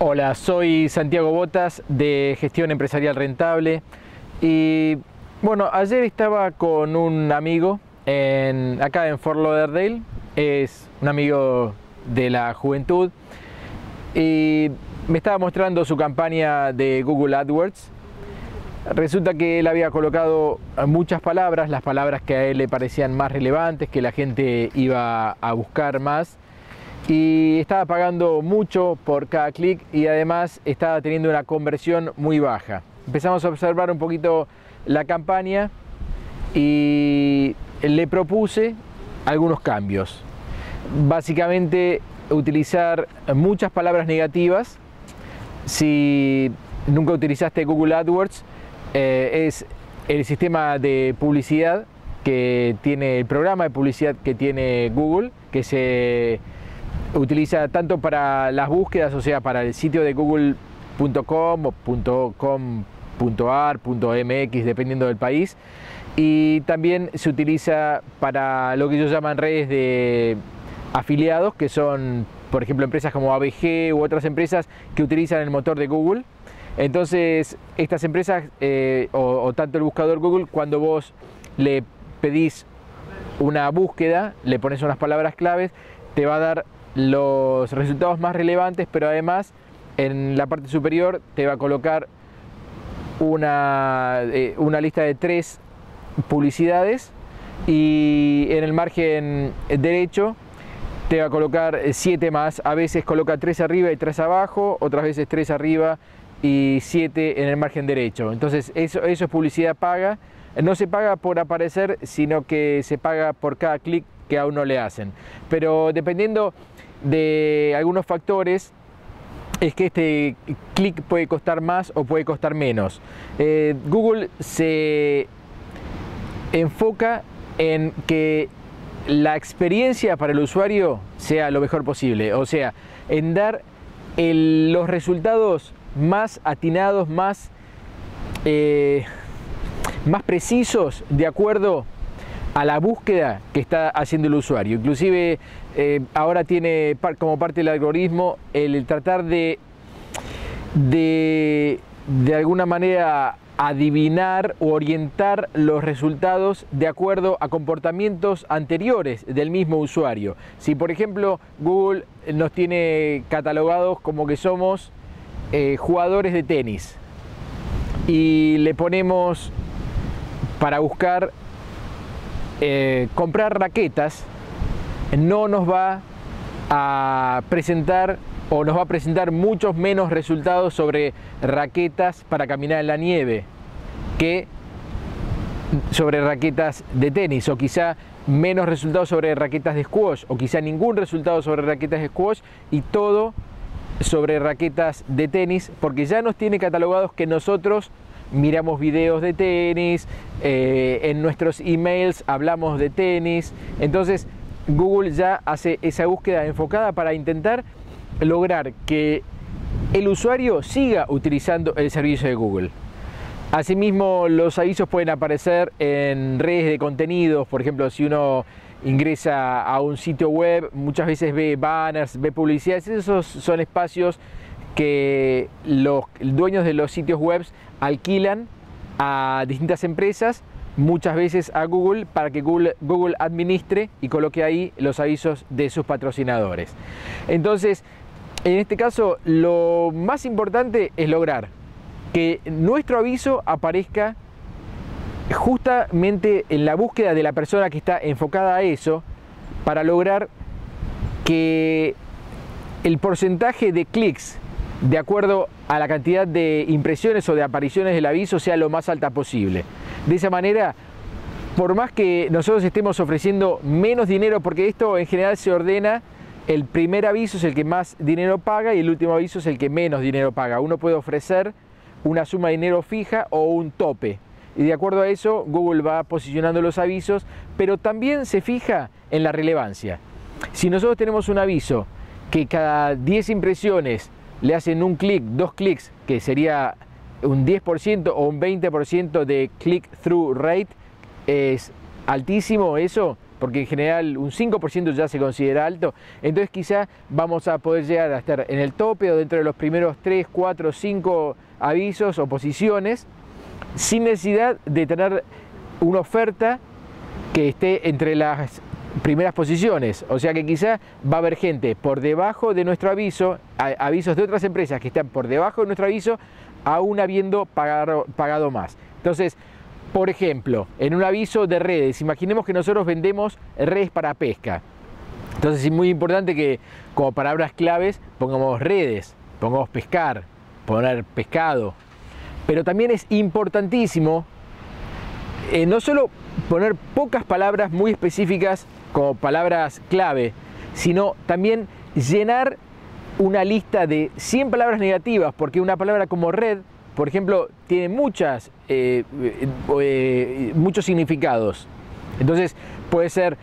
Hola, soy Santiago Botas de Gestión Empresarial Rentable y bueno, ayer estaba con un amigo acá en Fort Lauderdale, es un amigo de la juventud y me estaba mostrando su campaña de Google AdWords. Resulta que él había colocado muchas palabras, las palabras que a él le parecían más relevantes, que la gente iba a buscar más, y estaba pagando mucho por cada clic y además estaba teniendo una conversión muy baja. Empezamos a observar un poquito la campaña y le propuse algunos cambios. Básicamente utilizar muchas palabras negativas. Si nunca utilizaste Google AdWords, es el sistema de publicidad que tiene, el programa de publicidad que tiene Google, que se utiliza tanto para las búsquedas, o sea, para el sitio de google.com o .com.ar, .mx, dependiendo del país, y también se utiliza para lo que ellos llaman redes de afiliados, que son, por ejemplo, empresas como ABG u otras empresas que utilizan el motor de Google. Entonces, estas empresas o tanto el buscador Google, cuando vos le pedís una búsqueda, le pones unas palabras claves, te va a dar los resultados más relevantes, pero además en la parte superior te va a colocar una lista de 3 publicidades y en el margen derecho te va a colocar 7 más. A veces coloca 3 arriba y 3 abajo, otras veces 3 arriba y 7 en el margen derecho. Entonces eso es publicidad paga. No se paga por aparecer, sino que se paga por cada clic que a uno le hacen. Pero dependiendo de algunos factores, es que este clic puede costar más o puede costar menos. Google se enfoca en que la experiencia para el usuario sea lo mejor posible, o sea, en dar los resultados más atinados, más precisos de acuerdo a la búsqueda que está haciendo el usuario. Inclusive ahora tiene como parte del algoritmo el tratar de alguna manera adivinar o orientar los resultados de acuerdo a comportamientos anteriores del mismo usuario. Si por ejemplo Google nos tiene catalogados como que somos jugadores de tenis y le ponemos para buscar comprar raquetas, no nos va a presentar o nos va a presentar muchos menos resultados sobre raquetas para caminar en la nieve que sobre raquetas de tenis, o quizá menos resultados sobre raquetas de squash, o quizá ningún resultado sobre raquetas de squash y todo sobre raquetas de tenis, porque ya nos tiene catalogados que nosotros miramos videos de tenis, en nuestros emails hablamos de tenis. Entonces Google ya hace esa búsqueda enfocada para intentar lograr que el usuario siga utilizando el servicio de Google. Asimismo, los avisos pueden aparecer en redes de contenidos. Por ejemplo, si uno ingresa a un sitio web, muchas veces ve banners, ve publicidades. Esos son espacios que los dueños de los sitios web alquilan a distintas empresas, muchas veces a Google, para que Google administre y coloque ahí los avisos de sus patrocinadores. Entonces, en este caso, lo más importante es lograr que nuestro aviso aparezca justamente en la búsqueda de la persona que está enfocada a eso, para lograr que el porcentaje de clics de acuerdo a la cantidad de impresiones o de apariciones del aviso sea lo más alta posible. De esa manera, por más que nosotros estemos ofreciendo menos dinero, porque esto en general se ordena, el primer aviso es el que más dinero paga y el último aviso es el que menos dinero paga. Uno puede ofrecer una suma de dinero fija o un tope, y de acuerdo a eso Google va posicionando los avisos, pero también se fija en la relevancia. Si nosotros tenemos un aviso que cada 10 impresiones le hacen un clic, 2 clics, que sería un 10% o un 20% de click-through rate, es altísimo eso porque en general un 5% ya se considera alto, entonces quizá vamos a poder llegar a estar en el tope o dentro de los primeros 3, 4, 5 avisos o posiciones, sin necesidad de tener una oferta que esté entre las primeras posiciones. O sea que quizá va a haber gente por debajo de nuestro aviso, avisos de otras empresas que están por debajo de nuestro aviso, aún habiendo pagado más. Entonces, por ejemplo, en un aviso de redes, imaginemos que nosotros vendemos redes para pesca. Entonces es muy importante que como palabras claves pongamos redes, pongamos pescar, poner pescado. Pero también es importantísimo no solo poner pocas palabras muy específicas como palabras clave, sino también llenar una lista de 100 palabras negativas, porque una palabra como red, por ejemplo, tiene muchos significados. Entonces puede ser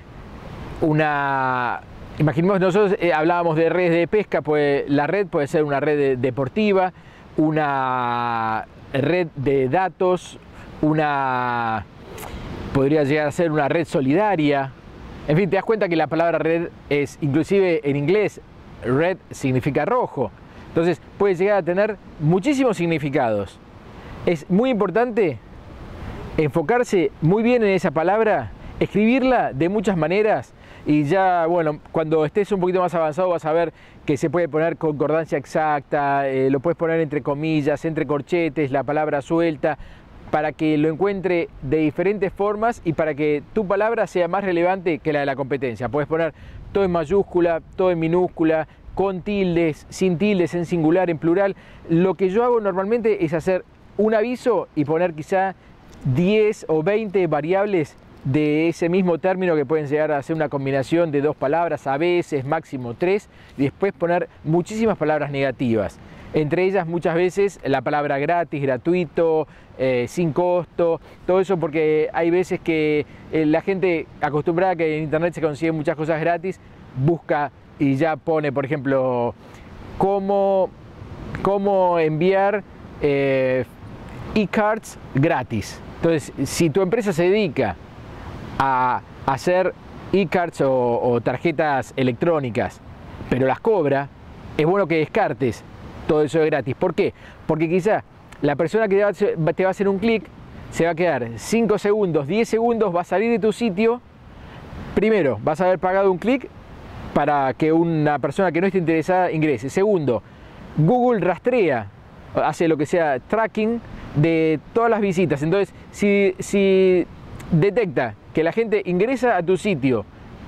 imaginemos nosotros hablábamos de redes de pesca, pues la red puede ser una red deportiva, una red de datos, podría llegar a ser una red solidaria. En fin, te das cuenta que la palabra red es, inclusive en inglés, red significa rojo. Entonces puede llegar a tener muchísimos significados. Es muy importante enfocarse muy bien en esa palabra, escribirla de muchas maneras y ya, bueno, cuando estés un poquito más avanzado vas a ver que se puede poner concordancia exacta, lo puedes poner entre comillas, entre corchetes, la palabra suelta, para que lo encuentre de diferentes formas y para que tu palabra sea más relevante que la de la competencia. Puedes poner todo en mayúscula, todo en minúscula, con tildes, sin tildes, en singular, en plural. Lo que yo hago normalmente es hacer un aviso y poner quizá 10 o 20 variables de ese mismo término que pueden llegar a ser una combinación de dos palabras, a veces máximo 3, y después poner muchísimas palabras negativas. Entre ellas muchas veces la palabra gratis, gratuito, sin costo, todo eso porque hay veces que la gente acostumbrada a que en internet se consiguen muchas cosas gratis, busca y ya pone, por ejemplo, cómo enviar e-cards gratis. Entonces, si tu empresa se dedica a hacer e-cards o tarjetas electrónicas, pero las cobra, es bueno que descartes todo eso de gratis. ¿Por qué? Porque quizá la persona que te va a hacer un clic se va a quedar 5 segundos, 10 segundos, va a salir de tu sitio. Primero, vas a haber pagado un clic para que una persona que no esté interesada ingrese. Segundo, Google rastrea, hace lo que sea tracking de todas las visitas. Entonces, si detecta que la gente ingresa a tu sitio,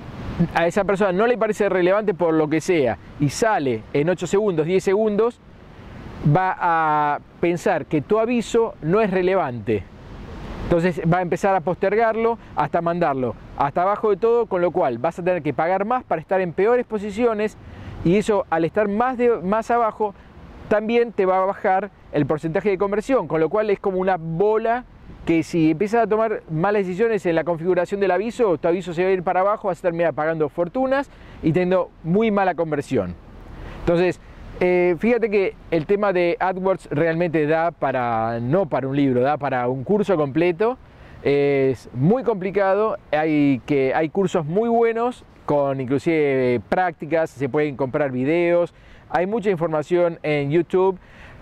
a esa persona no le parece relevante por lo que sea y sale en 8 segundos, 10 segundos, va a pensar que tu aviso no es relevante. Entonces va a empezar a postergarlo hasta mandarlo hasta abajo de todo, con lo cual vas a tener que pagar más para estar en peores posiciones y eso, al estar más abajo, también te va a bajar el porcentaje de conversión, con lo cual es como una bola que si empiezas a tomar malas decisiones en la configuración del aviso, tu aviso se va a ir para abajo, vas a terminar pagando fortunas y teniendo muy mala conversión. Entonces, fíjate que el tema de AdWords realmente da para, no para un libro, da para un curso completo. Es muy complicado, hay cursos muy buenos con inclusive prácticas, se pueden comprar videos, hay mucha información en YouTube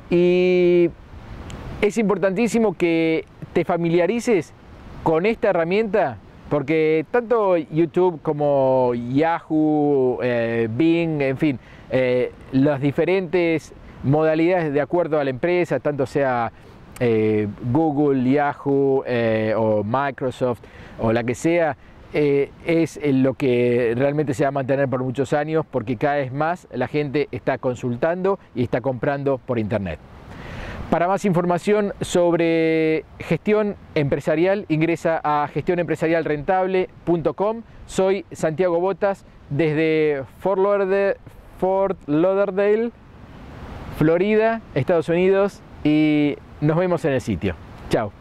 y es importantísimo que te familiarices con esta herramienta, porque tanto YouTube como Yahoo, Bing, en fin, las diferentes modalidades de acuerdo a la empresa, tanto sea Google, Yahoo o Microsoft o la que sea, es lo que realmente se va a mantener por muchos años, porque cada vez más la gente está consultando y está comprando por internet. Para más información sobre gestión empresarial, ingresa a gestionempresarialrentable.com. Soy Santiago Botas desde Fort Lauderdale, Florida, Estados Unidos, y nos vemos en el sitio. Chao.